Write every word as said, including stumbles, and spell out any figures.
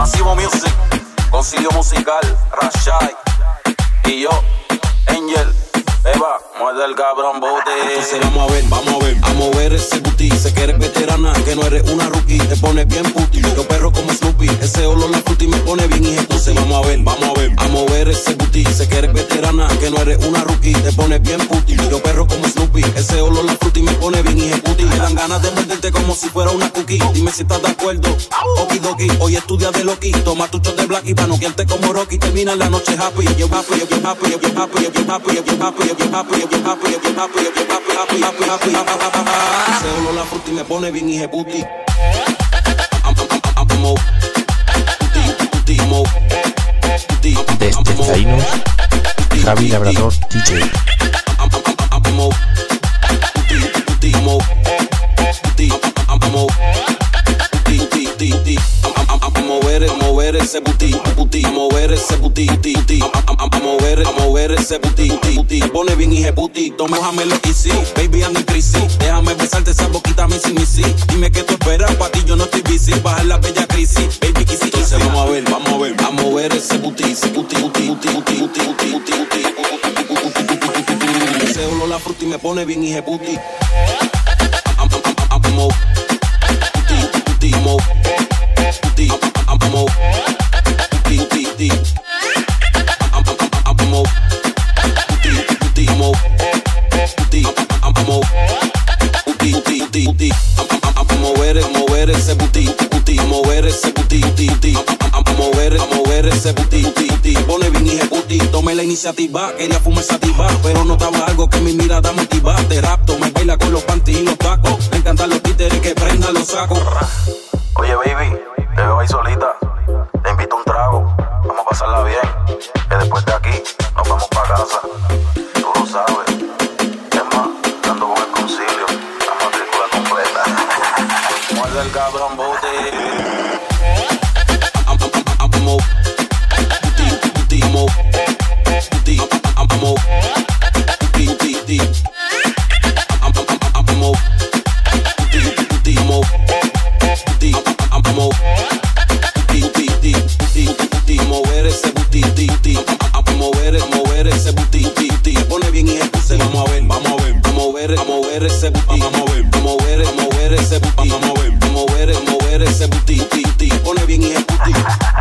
Masivo Music, Concilio Musical, Rashai y yo, Angel. Eva, muerde el cabrón bote. Entonces vamos a ver, vamos a ver, a mover ese booty. Sé que eres veterana, que no eres una rookie. Te pones bien puti, yo perro como Snoopy. Ese olor la fruta y me pone bien ejecute. Vamos a ver, vamos a ver, a mover ese booty. Sé que eres veterana, que no eres una rookie. Te pones bien puti, yo perro como Snoopy. Ese olor la fruta y me pone bien ejecute. Me dan ganas de morderte como si fuera una cookie. Dime si estás de acuerdo, okidoki. Hoy estudia de Loki, toma tu shot de Blackie pa' noquearte como Rocky. Termina la noche happy, yo happy, yo happy, yo happy, yo happy, yo happy, yo happy, yo happy, yo happy, yo happy, happy, happy, happy, happy. Ese olor la fruta y me pone bien hijeputi. Desde Zainos, Javi Labrador D J. Mover, mover ese booty, booty, mover ese booty, booty, booty, a mover, a mover ese booty, booty, booty. Pone bien hijeputi, tómame lo que sí, baby ando en crisis. Déjame besarte esa boquita, missy, missy. Dime que tú esperas, pa' ti yo no estoy busy. Bajar la bella crisis, baby, kissy, kissy. Vamos a ver, vamos a ver, a mover ese booty, ese booty, booty, booty, booty, booty, booty, booty, booty. Ese olor la fruta y me pone bien hijeputi. Mover, mover ese booty, booty, mover ese booty, booty, booty, mover, mover ese booty, booty, booty. Pone bien hijeputi, tomé la iniciativa, quería fumar sativa, pero notaba algo que mi mirada motiva. Te rapto, me baila con los panties y los tacos, me encantan los títeres que prendan los sacos. Oye baby, te veo ahí solita, te invito a un trago, vamos a pasarla bien, que después de aquí nos vamos para casa, tú lo sabes. Es más, ando con el concilio, la matrícula completa. Muerde el cabrón bote. Mover ese booty, mover, mover ese booty, pone bien y se vamos a ver, vamos a ver, a mover, a mover ese booty, vamos a ver, a mover, a mover ese booty, vamos a ver, a mover, a mover ese booty, pone bien y